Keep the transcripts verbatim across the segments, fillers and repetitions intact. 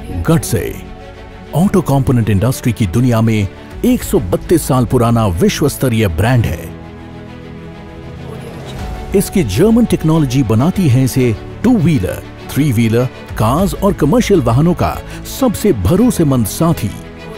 Godse auto component industry की दुनिया में एक सौ बत्तीस साल पुराना विश्व स्तरीय ब्रांड है। इसकी जर्मन टेक्नोलॉजी बनाती है इसे two wheeler, three wheeler, cars और कमर्शियल वाहनों का सबसे भरोसेमंद साथी।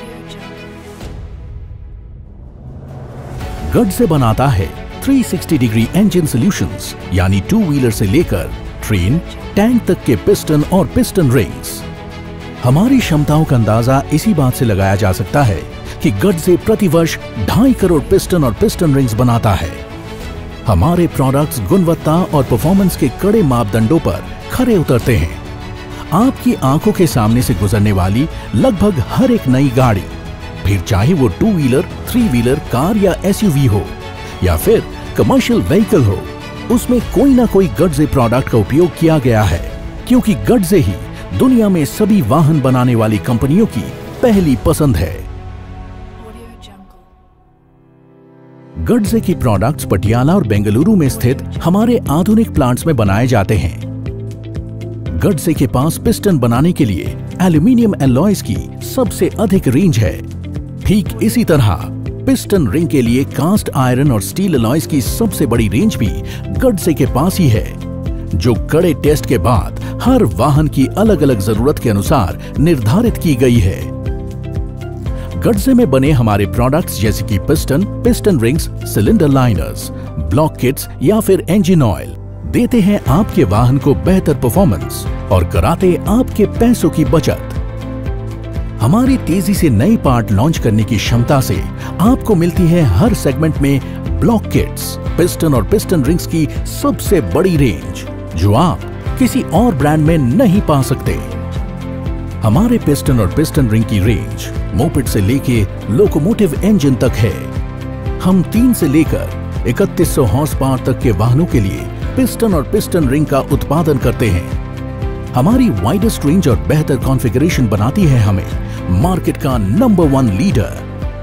गडसे बनाता है तीन सौ साठ डिग्री इंजन सॉल्यूशंस, यानी टू व्हीलर से लेकर ट्रेन, टैंक तक के पिस्टन और पिस्टन रिंग्स। हमारी क्षमताओं का अंदाजा इसी बात से लगाया जा सकता है कि गडसे प्रतिवर्ष ढाई करोड़ पिस्टन और पिस्टन रिंग्स बनाता है। हमारे प्रोडक्ट्स गुणवत्ता और परफॉर्मेंस के कड़े मापदंडों पर खरे उतरते हैं। आपकी आंखों के सामने से गुजरने वाली लगभग हर एक नई गाड़ी, फिर चाहे वो two wheeler, three wheeler, car या एसयूवी हो या फिर कमर्शियल व्हीकल हो, उसमें कोई ना कोई गडसे प्रोडक्ट का उपयोग किया गया है, क्योंकि गडसे ही दुनिया में सभी वाहन बनाने वाली कंपनियों की पहली पसंद है। गडसे की प्रोडक्ट्स पटियाला और बेंगलुरु में स्थित हमारे आधुनिक प्लांट्स में बनाए जाते हैं। गडसे के पास पिस्टन बनाने के लिए एल्यूमिनियम एलॉयज की सबसे अधिक रेंज है। ठीक इसी तरह पिस्टन रिंग के लिए कास्ट आयरन और स्टील एलॉयज की सबसे बड़ी रेंज भी गडसे के पास ही है, जो कड़े टेस्ट के बाद हर वाहन की अलग अलग जरूरत के अनुसार निर्धारित की गई है। गडसे में बने हमारे प्रोडक्ट्स जैसे कि piston, piston rings, cylinder liners, block kits या फिर इंजन ऑयल देते हैं आपके वाहन को बेहतर परफॉर्मेंस और कराते आपके पैसों की बचत। हमारी तेजी से नए पार्ट लॉन्च करने की क्षमता से आपको मिलती है हर सेगमेंट में ब्लॉक किट्स, पिस्टन और पिस्टन रिंग्स की सबसे बड़ी रेंज, जो आप किसी और ब्रांड में नहीं पा सकते। हमारे पिस्टन और पिस्टन रिंग की रेंज मोपेड से लेके लोकोमोटिव इंजन तक है। हम तीन से लेकर इकतीस सौ हॉर्स पावर तक के वाहनों के लिए पिस्टन और पिस्टन रिंग का उत्पादन करते हैं। हमारी वाइडेस्ट रेंज और बेहतर कॉन्फ़िगरेशन बनाती है हमें मार्केट का number one leader.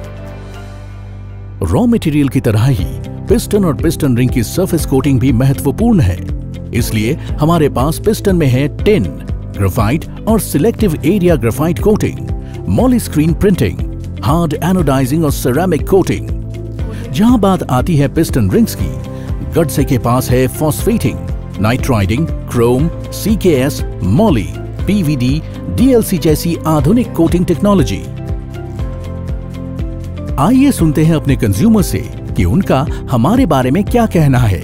Raw material की तरह ही पिस्टन और पिस्टन रिंग की सरफेस कोटिंग भी महत्वपूर्ण है, इसलिए हमारे पास पिस्टन में है टिन, ग्रेफाइट और selective area graphite coating, moly screen printing, hard anodising और सेरामिक कोटिंग। जहां बात आती है पिस्टन रिंग्स की, गडसे के पास है phosphating, nitriding, chrome, CKS, moly, PVD, DLC जैसी आधुनिक कोटिंग टेक्नोलॉजी। आइए सुनते हैं अपने कंज्यूमर से कि उनका हमारे बारे में क्या कहना है।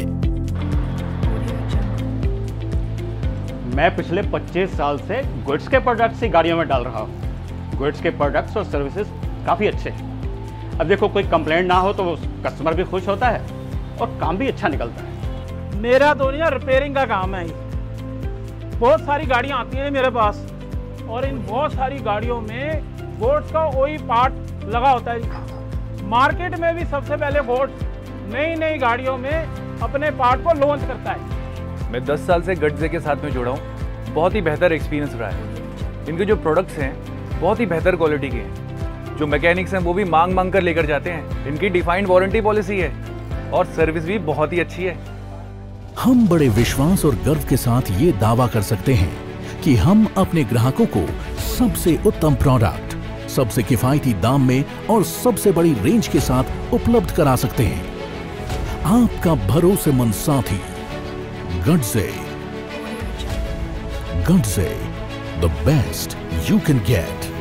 मैं पिछले पच्चीस साल से गुड्स के प्रोडक्ट्स ही गाड़ियों में डाल रहा हूँ। गुड्स के प्रोडक्ट्स और सर्विसेज काफ़ी अच्छे हैं। अब देखो, कोई कंप्लेंट ना हो तो कस्टमर भी खुश होता है और काम भी अच्छा निकलता है। मेरा तो नहीं, रिपेयरिंग का काम है। बहुत सारी गाड़ियाँ आती हैं मेरे पास और इन बहुत सारी गाड़ियों में गुड्स का वही पार्ट लगा होता है। मार्केट में भी सबसे पहले गुड्स नई नई गाड़ियों में अपने पार्ट को लॉन्च करता है। मैं दस साल से गडसे के साथ में जुड़ा हूँ। बहुत ही बेहतर एक्सपीरियंस रहा है। इनके जो प्रोडक्ट्स हैं बहुत ही बेहतर क्वालिटी के हैं। जो मैकेनिक्स हैं वो भी मांग मांग कर लेकर जाते हैं। इनकी डिफाइंड वारंटी पॉलिसी है और सर्विस भी बहुत ही अच्छी है। हम बड़े विश्वास और गर्व के साथ ये दावा कर सकते हैं कि हम अपने ग्राहकों को सबसे उत्तम प्रोडक्ट, सबसे किफायती दाम में और सबसे बड़ी रेंज के साथ उपलब्ध करा सकते हैं। आपका भरोसेमंद साथी Godse. Godse, the best you can get।